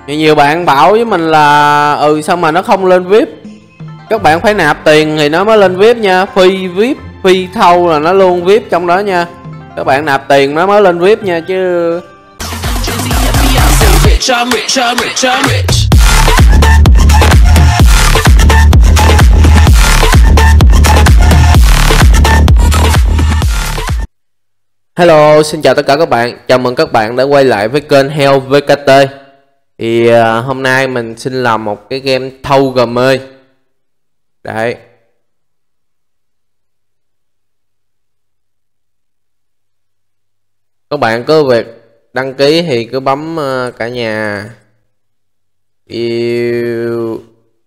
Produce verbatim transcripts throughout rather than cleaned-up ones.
Nhiều, nhiều bạn bảo với mình là ừ sao mà nó không lên vi ai pi. Các bạn phải nạp tiền thì nó mới lên vi ai pi nha. Phi vi ai pi, phi thâu là nó luôn vi ai pi trong đó nha. Các bạn nạp tiền nó mới lên vi ai pi nha chứ. Hello, xin chào tất cả các bạn. Chào mừng các bạn đã quay lại với kênh Heo vê ca tê. Thì uh, hôm nay mình xin làm một cái game thâu gầm ơi. Đấy. Các bạn cứ việc đăng ký thì cứ bấm uh, cả nhà yêu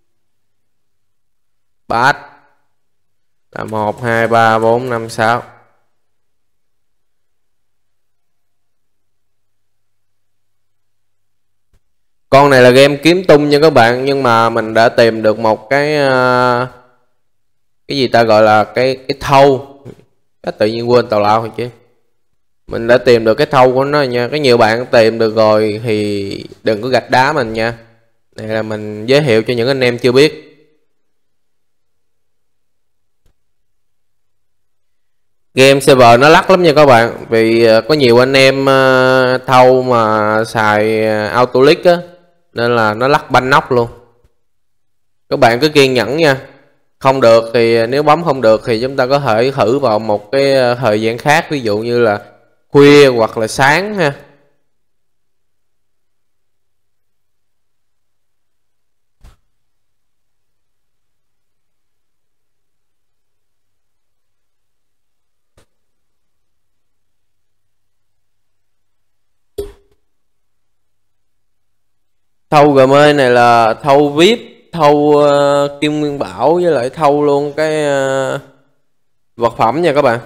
bát là một hai ba bốn năm sáu. Con này là game kiếm tung nha các bạn, nhưng mà mình đã tìm được một cái uh, cái gì ta gọi là cái cái thâu. Đó, tự nhiên quên tào lao rồi chứ. Mình đã tìm được cái thâu của nó nha. Có nhiều bạn tìm được rồi thì đừng có gạch đá mình nha. Này là mình giới thiệu cho những anh em chưa biết. Game server nó lắc lắm nha các bạn. Vì có nhiều anh em thâu mà xài auto leak á, nên là nó lắc banh nóc luôn. Các bạn cứ kiên nhẫn nha. Không được thì nếu bấm không được thì chúng ta có thể thử vào một cái thời gian khác, ví dụ như là khuya hoặc là sáng ha. Thâu gm này là thâu vi ai pi, thâu uh, kim nguyên bảo, với lại thâu luôn cái uh, vật phẩm nha các bạn.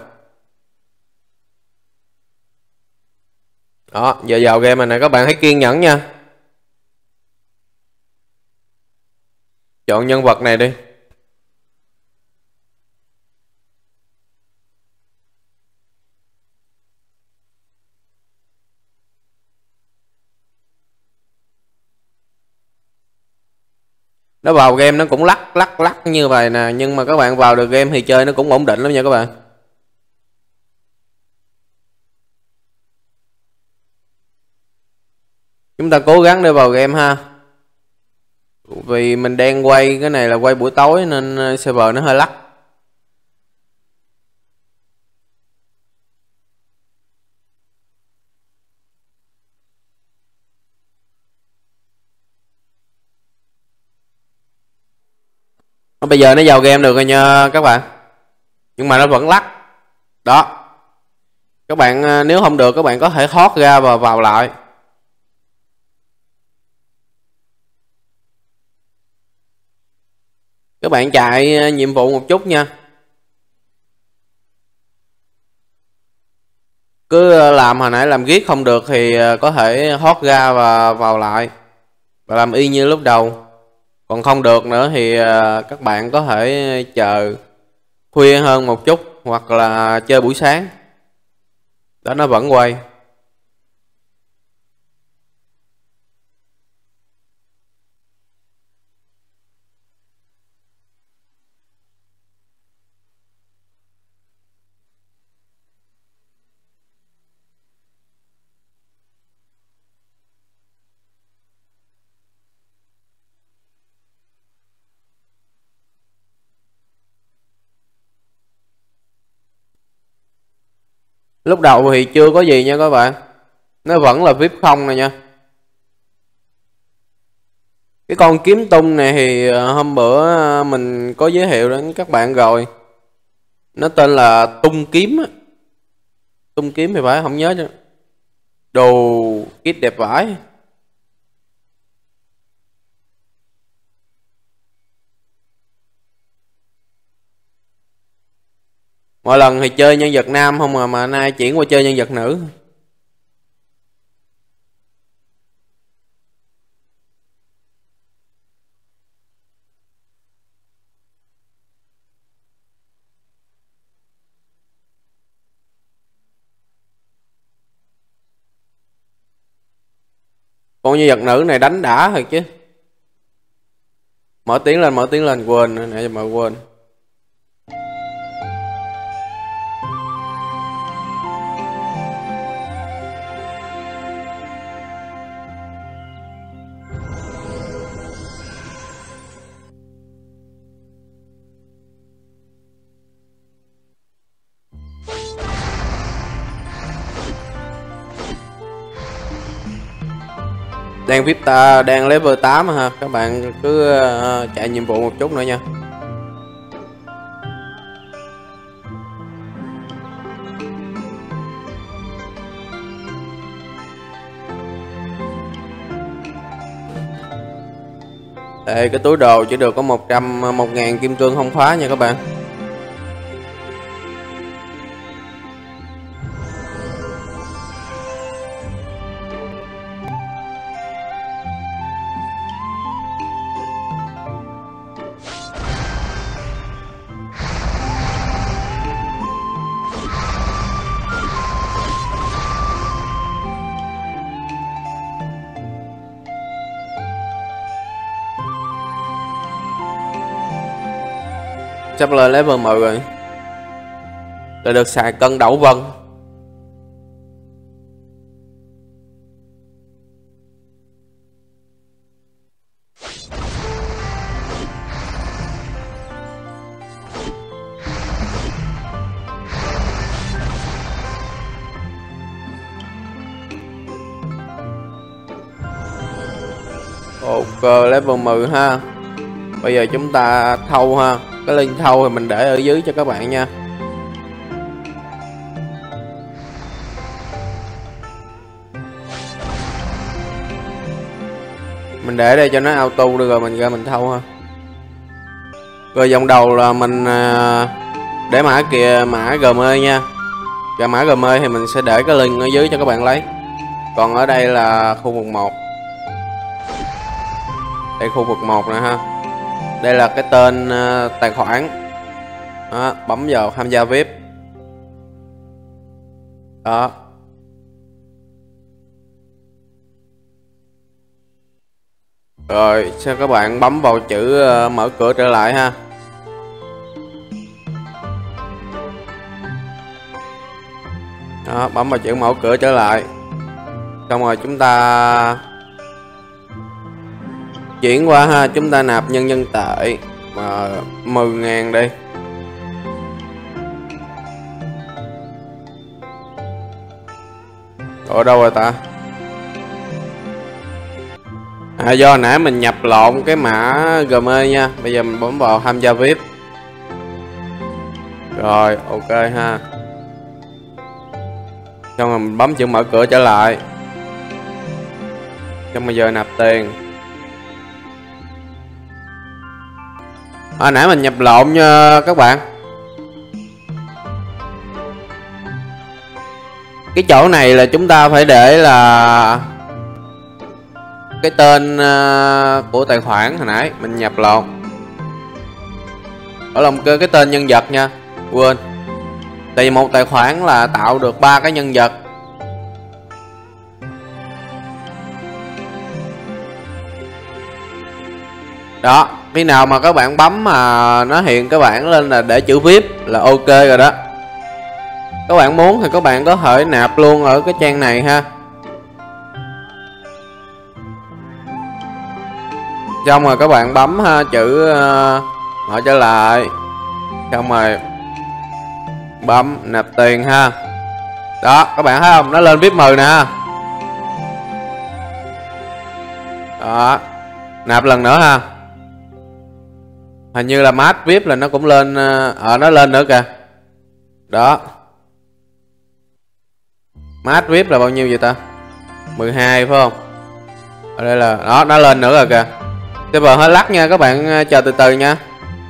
Đó, giờ vào game này nè, các bạn hãy kiên nhẫn nha. Chọn nhân vật này đi. Nó vào game nó cũng lắc lắc lắc như vậy nè, nhưng mà các bạn vào được game thì chơi nó cũng ổn định lắm nha các bạn. Chúng ta cố gắng để vào game ha. Vì mình đang quay cái này là quay buổi tối nên server nó hơi lắc. Bây giờ nó vào game được rồi nha các bạn, nhưng mà nó vẫn lắc. Đó, các bạn nếu không được các bạn có thể thoát ra và vào lại. Các bạn chạy nhiệm vụ một chút nha. Cứ làm hồi nãy làm giết không được thì có thể thoát ra và vào lại và làm y như lúc đầu. Còn không được nữa thì các bạn có thể chờ khuya hơn một chút hoặc là chơi buổi sáng. Đó, nó vẫn quay. Lúc đầu thì chưa có gì nha các bạn, nó vẫn là vi ai pi không này nha. Cái con kiếm tung này thì hôm bữa mình có giới thiệu đến các bạn rồi. Nó tên là tung kiếm á. Tung kiếm thì phải, không nhớ chứ. Đồ kit đẹp vãi. Mọi lần thì chơi nhân vật nam không à, mà nay chuyển qua chơi nhân vật nữ. Con nhân vật nữ này đánh đã thật chứ. Mở tiếng lên, mở tiếng lên, quên nãy giờ mà quên. Đang vê i pê ta đang level tám ha, các bạn cứ uh, chạy nhiệm vụ một chút nữa nha. Đây, cái túi đồ chỉ được có một trăm một ngàn kim cương không khóa nha các bạn. Sắp lên level mười rồi. Để được xài cân đậu vân. Ok, level mười ha. Bây giờ chúng ta thâu ha. Cái link thâu thì mình để ở dưới cho các bạn nha. Mình để đây cho nó auto được rồi mình ra mình thâu ha. Rồi vòng đầu là mình để mã kìa, mã giê em nha. Và mã giê em thì mình sẽ để cái link ở dưới cho các bạn lấy. Còn ở đây là khu vực một. Đây khu vực một nè ha. Đây là cái tên uh, tài khoản. Đó, bấm vào tham gia vê i pê. Đó. Rồi sau các bạn bấm vào chữ uh, mở cửa trở lại ha. Đó, bấm vào chữ mở cửa trở lại. Xong rồi chúng ta chuyển qua ha, chúng ta nạp nhân dân tệ mà mười ngàn đi. Ở đâu rồi ta? À, do nãy mình nhập lộn cái mã giê em nha. Bây giờ mình bấm vào tham gia vê i pê. Rồi ok ha. Xong rồi mình bấm chữ mở cửa trở lại. Xong bây giờ nạp tiền. À, nãy mình nhập lộn nha các bạn. Cái chỗ này là chúng ta phải để là cái tên của tài khoản hồi nãy mình nhập lộn. Ở lòng cái tên nhân vật nha. Quên. Tại vì một tài khoản là tạo được ba cái nhân vật. Đó, khi nào mà các bạn bấm mà nó hiện các bạn lên là để chữ vê i pê là ok rồi đó. Các bạn muốn thì các bạn có thể nạp luôn ở cái trang này ha. Xong rồi các bạn bấm ha, chữ uh, mở trở lại. Xong rồi bấm nạp tiền ha. Đó, các bạn thấy không? Nó lên vê i pê mười nè. Đó. Nạp lần nữa ha. Hình như là mát vê i pê là nó cũng lên. Ở ờ, nó lên nữa kìa. Đó. Mát vê i pê là bao nhiêu vậy ta? mười hai phải không? Ở đây là đó, nó lên nữa rồi kìa. Server hơi lắc nha, các bạn chờ từ từ nha.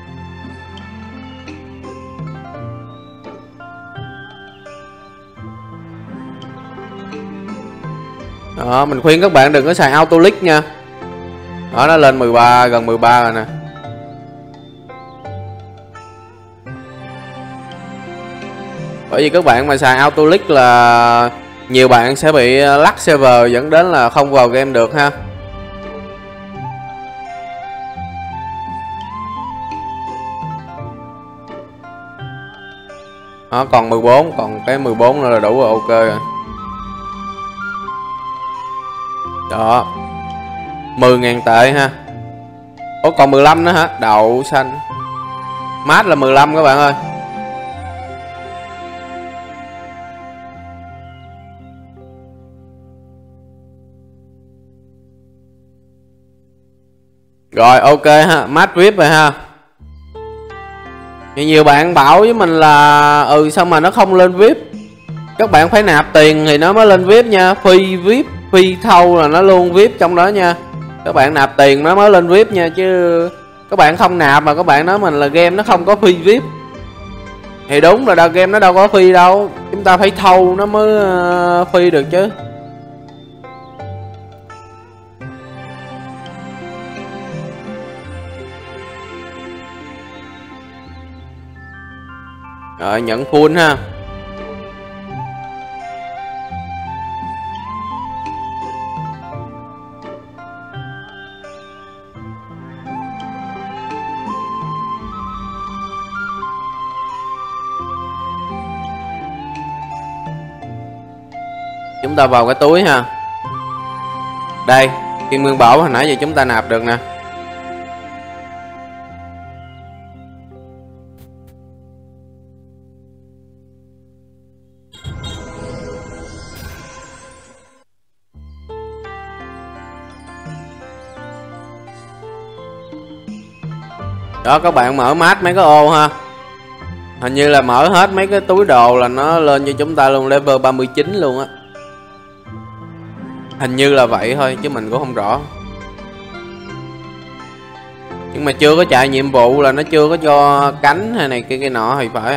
Đó, mình khuyên các bạn đừng có xài auto click nha. Đó, nó lên mười ba, gần mười ba rồi nè. Bởi vì các bạn mà xài auto click là nhiều bạn sẽ bị lắc server dẫn đến là không vào game được ha. Đó, còn mười bốn, còn cái mười bốn nữa là đủ rồi, ok rồi. Đó, mười ngàn tệ ha. Ủa còn mười lăm nữa hả? Đậu xanh. Mát là mười lăm các bạn ơi. Rồi ok ha, mát vê i pê rồi ha. Thì nhiều bạn bảo với mình là ừ sao mà nó không lên vê i pê. Các bạn phải nạp tiền thì nó mới lên vê i pê nha. Phi vê i pê, phi thâu là nó luôn vê i pê trong đó nha. Các bạn nạp tiền nó mới lên vê i pê nha. Chứ các bạn không nạp mà các bạn nói mình là game nó không có phi vê i pê thì đúng rồi, đâu game nó đâu có phi đâu. Chúng ta phải thâu nó mới uh, phi được chứ. Rồi nhận full ha. Chúng ta vào cái túi ha. Đây, kim nguyên bảo hồi nãy giờ chúng ta nạp được nè. Đó, các bạn mở mát mấy cái ô ha. Hình như là mở hết mấy cái túi đồ là nó lên cho chúng ta luôn level ba mươi chín luôn á. Hình như là vậy thôi chứ mình cũng không rõ. Nhưng mà chưa có chạy nhiệm vụ là nó chưa có cho cánh hay này kia kia nọ thì phải.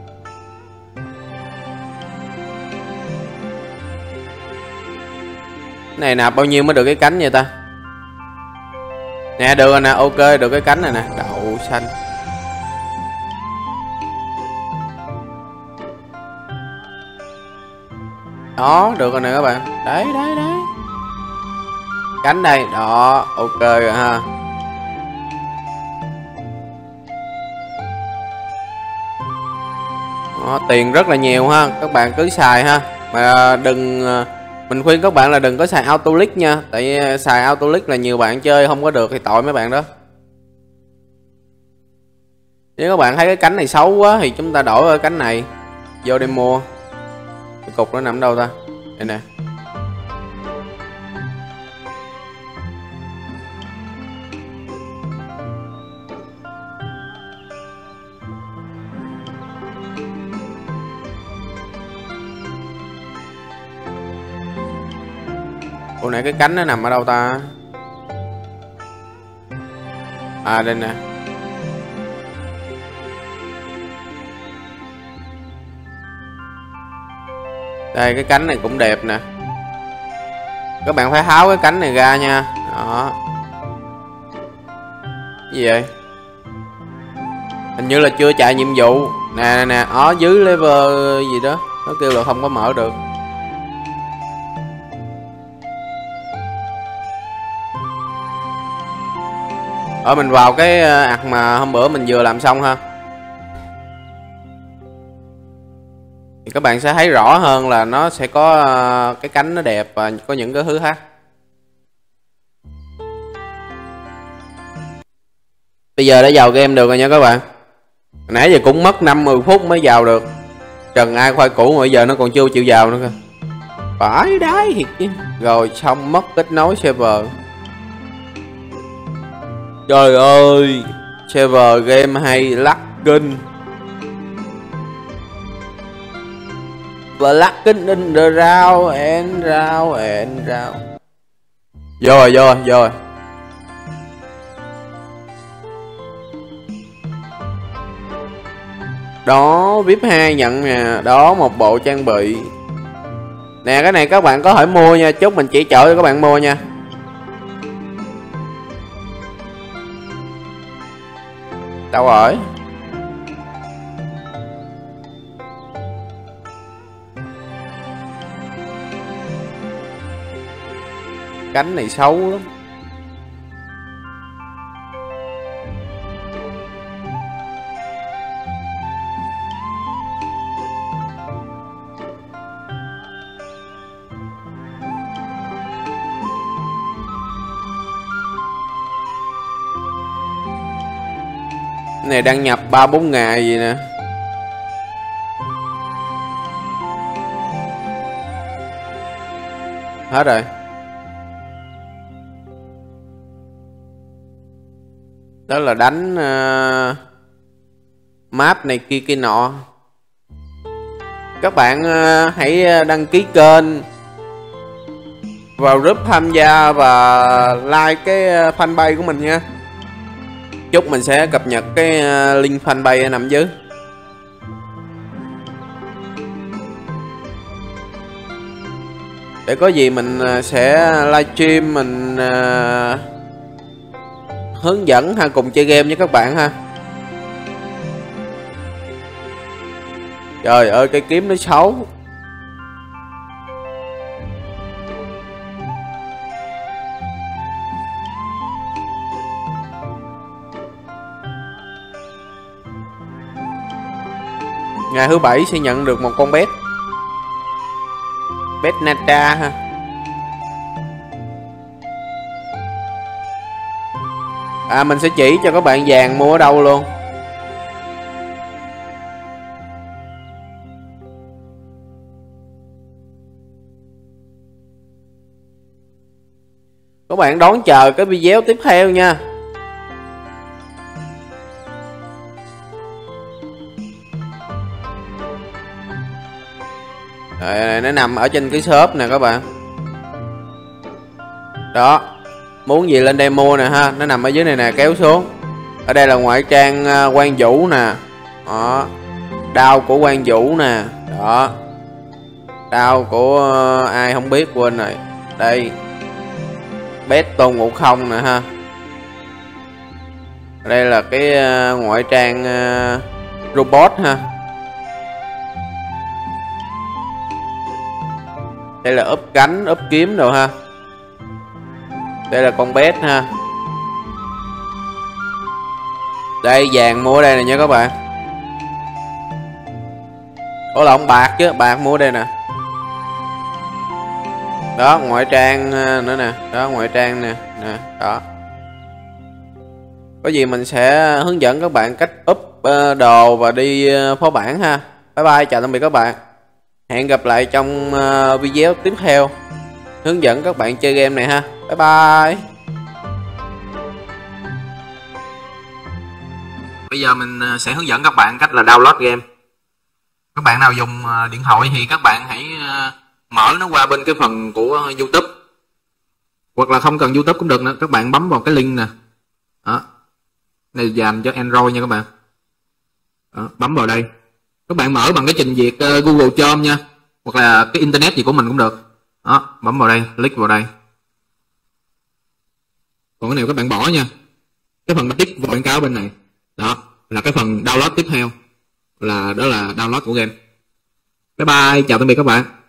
Cái này nạp bao nhiêu mới được cái cánh vậy ta? Nè được rồi nè, ok được cái cánh này nè, đậu xanh. Đó, được rồi nè các bạn. Đấy, đấy, đấy. Cánh đây, đó, ok rồi ha. Đó, tiền rất là nhiều ha, các bạn cứ xài ha. Mà đừng, mình khuyên các bạn là đừng có xài Autolic nha. Tại xài Autolic là nhiều bạn chơi không có được thì tội mấy bạn đó. Nếu các bạn thấy cái cánh này xấu quá thì chúng ta đổi ở cánh này. Vô đi mua. Cái cục nó nằm đâu ta? Đây nè. Ủa nãy cái cánh nó nằm ở đâu ta? À đây nè. Đây cái cánh này cũng đẹp nè. Các bạn phải tháo cái cánh này ra nha. Đó. Cái gì vậy? Hình như là chưa chạy nhiệm vụ. Nè nè nè, ở dưới level gì đó nó kêu là không có mở được. Ở mình vào cái ạc mà hôm bữa mình vừa làm xong ha. Thì các bạn sẽ thấy rõ hơn là nó sẽ có cái cánh nó đẹp và có những cái thứ khác. Bây giờ đã vào game được rồi nha các bạn. Nãy giờ cũng mất năm mười phút mới vào được. Trần ai khoai củ mà bây giờ nó còn chưa chịu vào nữa cơ. Phải đấy thiệt chứ. Rồi xong mất kết nối server. Trời ơi, server game hay lắc kinh. Blacking in the round and round and round. Vô rồi, vô rồi, vô rồi. Đó, vê i pê hai nhận nè. Đó, một bộ trang bị. Nè, cái này các bạn có thể mua nha. Chúc mình chỉ chỗ cho các bạn mua nha. Đâu rồi? cánh này xấu lắm. Này đăng nhập ba bốn ngày gì nè. Hết rồi. Đó là đánh uh, map này kia kia nọ. Các bạn uh, hãy đăng ký kênh, vào group tham gia và like cái fanpage của mình nha. Chúc mình sẽ cập nhật cái link fanpage nằm dưới. Để có gì mình sẽ livestream, mình uh, hướng dẫn ha, cùng chơi game với các bạn ha. Trời ơi, cây kiếm nó xấu. Ngày thứ bảy sẽ nhận được một con bet bet nata ha. À, mình sẽ chỉ cho các bạn vàng mua ở đâu luôn. Các bạn đón chờ cái video tiếp theo nha. Đây, nó nằm ở trên cái shop nè các bạn. Đó, muốn gì lên đây mua nè ha. Nó nằm ở dưới này nè, kéo xuống. Ở đây là ngoại trang uh, Quang Vũ nè. Đó, đao của Quang Vũ nè. Đó, đao của uh, ai không biết, quên rồi. Đây, bet Tôn Ngộ Không nè ha. Đây là cái uh, ngoại trang uh, robot ha. Đây là úp cánh, úp kiếm rồi ha. Đây là con bet ha. Đây, vàng mua ở đây nè nha các bạn. Ủa lộn, bạc chứ, bạc mua ở đây nè. Đó, ngoại trang nữa nè. Đó, ngoại trang nè. Nè, đó. Có gì mình sẽ hướng dẫn các bạn cách úp đồ và đi phó bản ha. Bye bye, chào tạm biệt các bạn. Hẹn gặp lại trong video tiếp theo, hướng dẫn các bạn chơi game này ha. Bye bye. Bây giờ mình sẽ hướng dẫn các bạn cách là download game. Các bạn nào dùng điện thoại thì các bạn hãy mở nó qua bên cái phần của YouTube, hoặc là không cần YouTube cũng được nữa. Các bạn bấm vào cái link nè. Đó, này dành cho Android nha các bạn. Đó, bấm vào đây. Các bạn mở bằng cái trình duyệt uh, Google Chrome nha, hoặc là cái internet gì của mình cũng được. Đó, bấm vào đây, click vào đây. Còn cái này các bạn bỏ nha. Cái phần tiếp vào quảng cáo bên này, đó là cái phần download tiếp theo, là đó là download của game. Bye bye, chào tạm biệt các bạn.